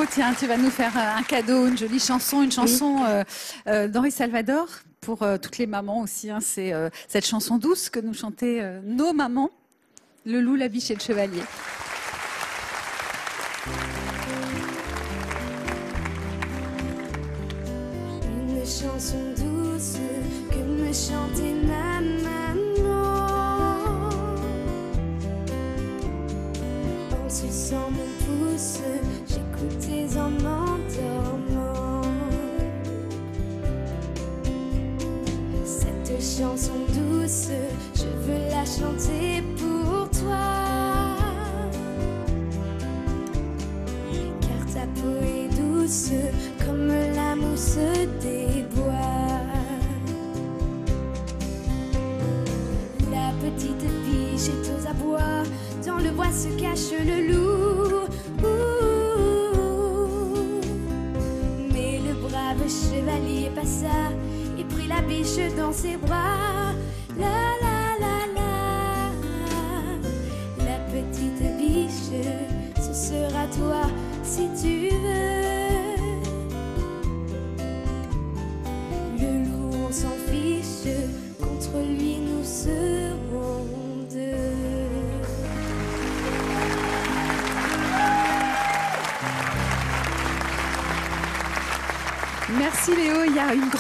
tiens, tu vas nous faire un cadeau, une jolie chanson, une chanson d'Henri Salvador pour toutes les mamans aussi. Hein. C'est cette chanson douce que nous chantaient nos mamans, le loup, la biche et le chevalier. Une chanson douce que me chantait ma maman. En suçant mon pouce, j'écoutais en m'endormant. Cette chanson douce, je veux la chanter pour toi. Car ta peau est douce comme la mousse des bois. La petite biche est aux abois, dans le bois se cache le loup. Mais le brave chevalier passa et prit la biche dans ses bras. La la la la, la petite biche, ce sera toi si tu veux. Le loup on s'en fiche, contre lui nous serons deux. Merci Léo, il y a une